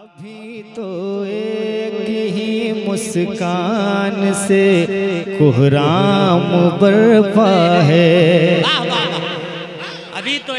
अभी तो एक ही मुस्कान से कोहराम बर्पा है। अभी तो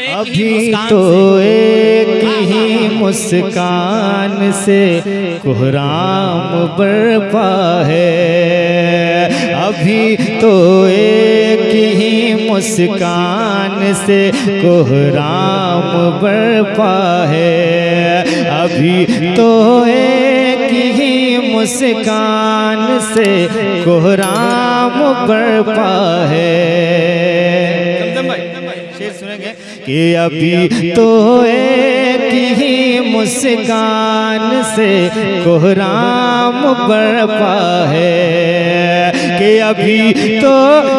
एक ही मुस्कान से कोहराम बर्पा है। अभी तो एक ही मुस्कान से कोहराम बर्पा है। अभी तो एक ही मुस्कान से कोहराम बर्पा है। शेर सुनेंगे कि अभी तो एक ही मुस्कान से कोहराम बर्पा है। कि अभी तो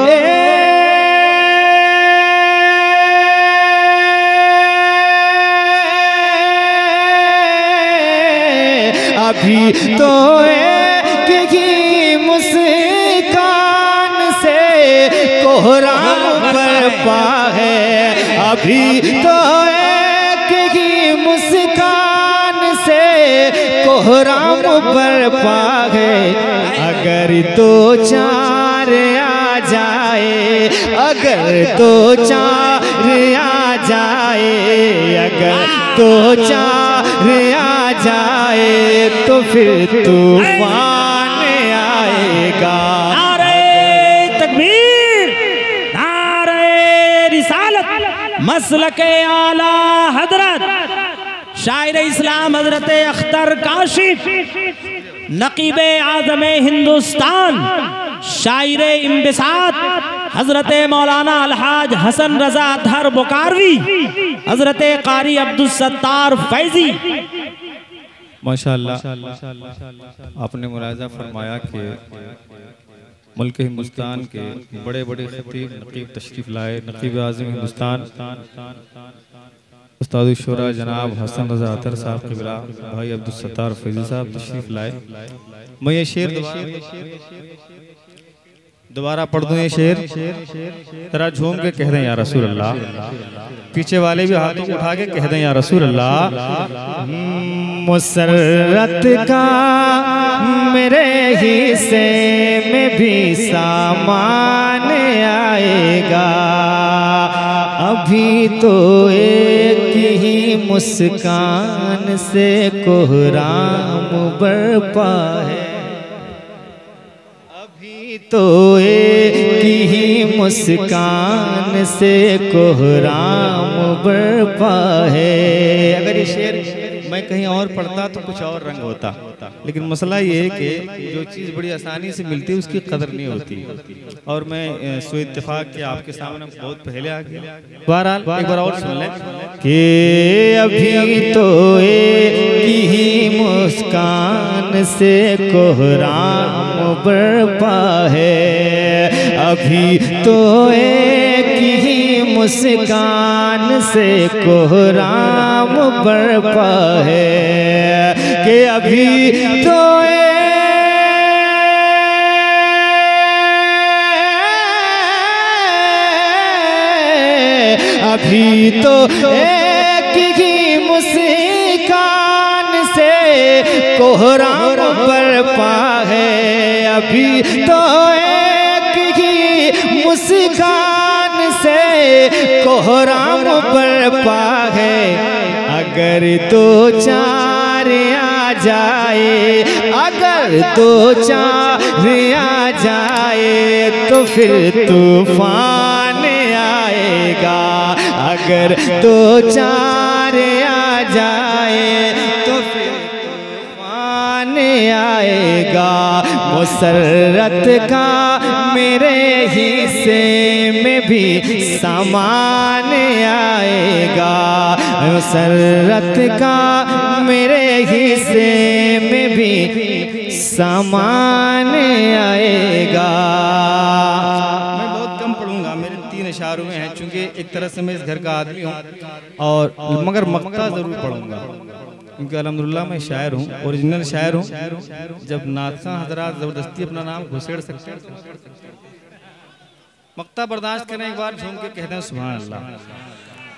अभी तो एक ही मुस्कान से कोहराम बर्पा है। अभी तो एक ही मुस्कान से कोहराम बर्पा है। अगर दो चार आ जाए, अगर दो चार आ जाए, अगर दो चार आ जाए तो फिर तूफान आएगा। नारे तकबीर, नारे रिसालत, मसलके आला हजरत शायर इस्लाम हजरत अख्तर काशिफ, नकीबे आज़मे हिंदुस्तान, शायर इम्बिसात हजरत मौलाना अलहाज हसन रजा अतहर बुकारवी, हजरत कारी अब्दुल सत्तार फैजी। माशाअल्लाह आपने मुलाहिज़ा फरमाया कि मुल्क हिंदुस्तान के बड़े बड़े खतीब नकीब तशरीफ़ लाए। नकीब आज़म हिंदुस्तान उस्ताद शुरा जनाब हसन रजा अतहर साहब क़िबला भाई अब्दुल सत्तार फैज़ी साहब तशरीफ़ लाए। मैं ये शेर दोबारा पढ़ दूं। ये शेर जरा झूम के कह दें या रसूल अल्लाह। पीछे वाले भी हाथों को उठा के कह दें या रसूल अल्लाह। मुसर्रत का मेरे हिस्से में भी सामान आएगा। अभी तो एक ही मुस्कान से कोहराम बर्पा है। अभी तो एक ही मुस्कान से कोहराम बर्पा है। अगर ये शेर मैं कहीं और पढ़ता तो कुछ और रंग होता, लेकिन मसला ये है कि जो चीज़ बड़ी आसानी से मिलती है उसकी कदर नहीं होती। और मैं सो इत्तेफाक कि आपके सामने बहुत पहले आ गया। बहरहाल एक बार और सुन लें कि अभी तो एक ही मुस्कान से कोहराम बर्पा है। अभी तो एक ही मुस्कान से कोहराम बर्पा है। कि अभी तो अभी तो एक ही मुस्कान से कोहराम बर्पा है। अभी तो एक ही मुस्कान से कोहराम बर्पा है। अगर दो चार आ जाए, अगर दो चार आ जाए तो फिर तूफान आएगा। अगर दो चार आ जाए तो फिर तूफान आएगा। मुसर्रत का मेरे हिस्से में भी सामान आएगा। मुसर्रत का मेरे हिस्से में भी सामान आएगा। मैं बहुत कम पढ़ूंगा, मेरे 3 इशारों में हैं, चूंकि एक तरह से मैं इस घर का आदमी हूँ और मगर मक्ता ज़रूर पढ़ूंगा क्योंकि अल्हम्दुलिल्लाह मैं शायर हूँ, ओरिजिनल शायर हूँ। जब नादखां हजरात ज़बरदस्ती अपना नाम घुसेड़ सकते हैं, मक्ता बर्दाश्त करें। एक बार झूम के कहते हैं सुभान अल्लाह।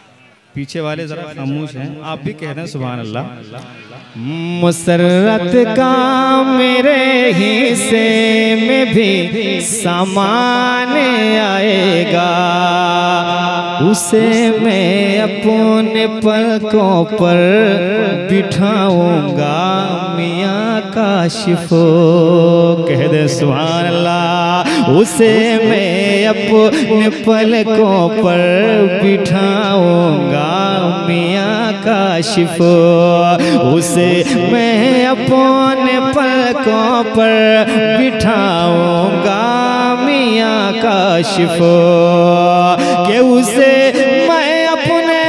पीछे वाले जरा खामोश हैं, आप भी कह रहे हैं सुभान अल्लाह। मुसर्रत का मेरे हिस्से में भी सामान आएगा, उसे मैं अपने पलकों पर बिठाऊंगा मियाँ काशिफो, कह दे सुभान अल्लाह। उसे मैं अपने पलकों पर बिठाऊंगा मियाँ काशिफो, उसे मैं अपने पलकों पर बिठाऊंगा मियाँ काशिफो, कि उसे मैं अपने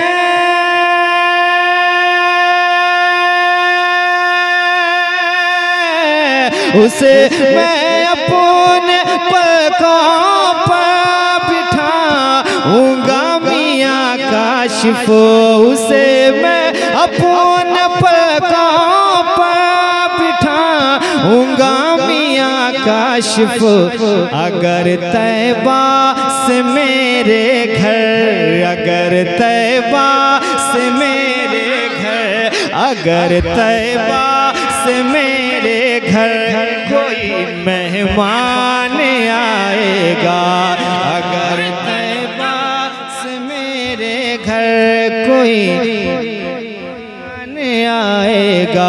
उसे मैं अपने पलकों पर बिठाऊंगा मियाँ काशिफो, उसे मैं अपने पलकों पर बिठाऊंगा मियाँ काशिफो। अगर तैबा से मेरे घर, अगर तैबा से मेरे घर, अगर तैबा से मेरे घर कोई मेहमान आएगा, अगर तैबा से मेरे घर कोई मेहमान आएगा,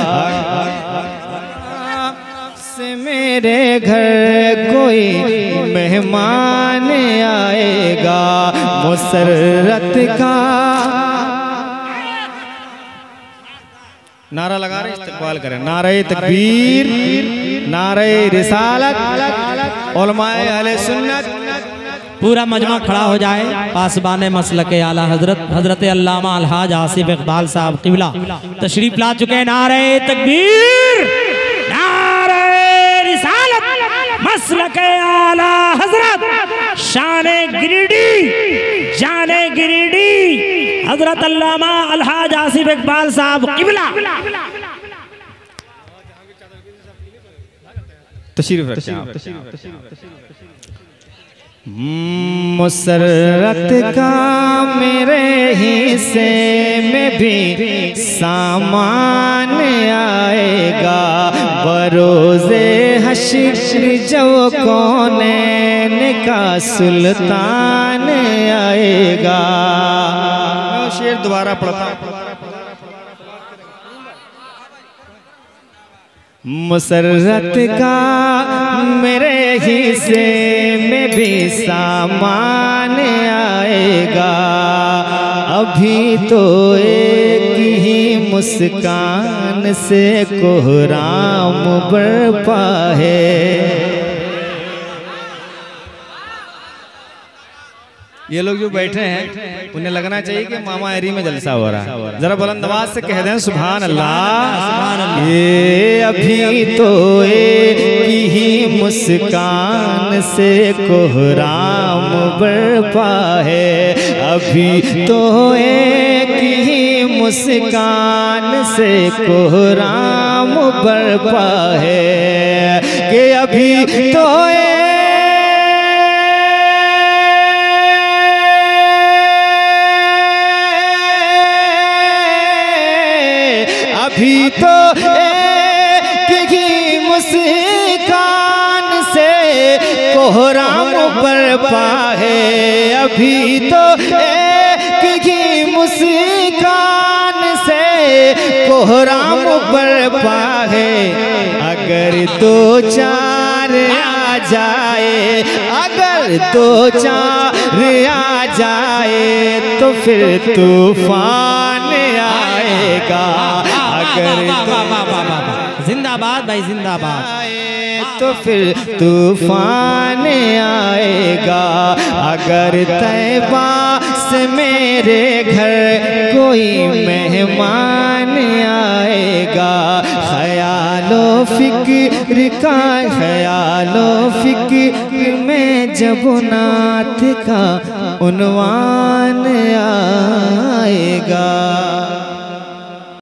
से मेरे घर कोई मेहमान आएगा। मुसर्रत का नारा लगा रहे, इस्तकबाल करें। नारे तकबीर, नारे रिसालत, उलमाए अहले सुन्नत। पूरा मजमा खड़ा हो जाए। पासबान मसलके आला हजरत हजरत अल्लामा अलहाज आसिफ इकबाल साहब क़िबला तशरीफ ला चुके हैं। नारे तकबीर, नारे रिसालत, मसलके आला हजरत शाने गिरिडी, जाने गिरिडी हजरत अल्लामा अलहाज आसिफ इकबाल साहब क़िबला तशरीफ रखें आप। मुसर्रत का मेरे हिस्से में भी सामान आएगा, बरोज़े हश्र जो कौनैन का सुल्तान आएगा। मैं शेर दोबारा पढ़ता हूँ। मुसर्रत का मेरे हिस्से में भी सामान आएगा, अभी तो एक ही मुस्कान से कोहराम बरपा है। ये लोग जो बैठे हैं उन्हें लगना चाहिए कि मामा एरी में जलसा हो रहा है। जरा बुलंद आवाज से कह दें सुभान अल्लाह। ये अभी तो एक ही मुस्कान से कोहराम बरपा है, अभी तो एक ही मुस्कान से कोहराम बरपा है, कि अभी तो अभी तो एक ही मुस्कान से कोहराम बरपा है, अभी तो एक ही मुस्कान से कोहराम बरपा है। अगर दो चार आ जाए, अगर दो चार आ जाए तो फिर तूफान आएगा। जिंदाबाद भाई जिंदाबाद। तो फिर तूफान आएगा, अगर तैबा से मेरे घर कोई मेहमान आएगा। ख्यालो फिक्र का, ख्यालो फिक्र में जब नात का उन्वान आएगा।